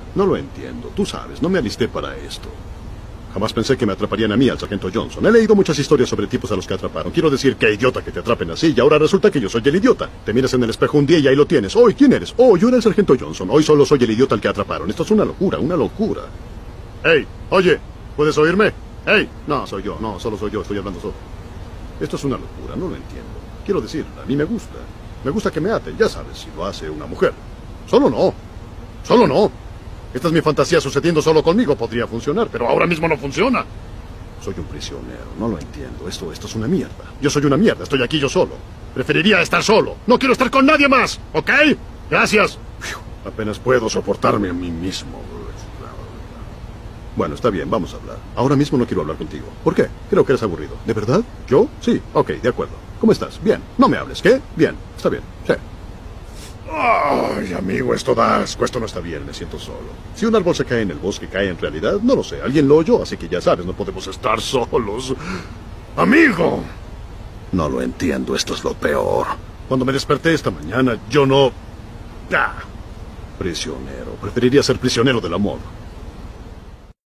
No lo entiendo. Tú sabes, no me alisté para esto. Jamás pensé que me atraparían a mí, al sargento Johnson. He leído muchas historias sobre tipos a los que atraparon. Quiero decir, qué idiota que te atrapen así. Y ahora resulta que yo soy el idiota. Te miras en el espejo un día y ahí lo tienes. Hoy, ¿quién eres? Oh, yo era el sargento Johnson. Hoy solo soy el idiota al que atraparon. Esto es una locura, una locura. ¡Hey! Oye, ¿puedes oírme? ¡Hey! No, soy yo. No, solo soy yo. Estoy hablando solo. Esto es una locura. No lo entiendo. Quiero decir, a mí me gusta. Me gusta que me aten. Ya sabes, si lo hace una mujer. Solo no. Solo no. Esta es mi fantasía sucediendo solo conmigo. Podría funcionar, pero ahora mismo no funciona. Soy un prisionero. No lo entiendo. Esto es una mierda. Yo soy una mierda. Estoy aquí yo solo. Preferiría estar solo. No quiero estar con nadie más. ¿Ok? Gracias. Apenas puedo soportarme a mí mismo. Bueno, está bien. Vamos a hablar. Ahora mismo no quiero hablar contigo. ¿Por qué? Creo que eres aburrido. ¿De verdad? ¿Yo? Sí. Ok, de acuerdo. ¿Cómo estás? Bien. No me hables. ¿Qué? Bien. Está bien. Sí. Ay, amigo, esto da asco. Esto no está bien, me siento solo. Si un árbol se cae en el bosque, ¿cae en realidad? No lo sé, alguien lo oyó, así que ya sabes, no podemos estar solos. ¡Amigo! No lo entiendo, esto es lo peor. Cuando me desperté esta mañana, yo no... Prisionero, preferiría ser prisionero del amor.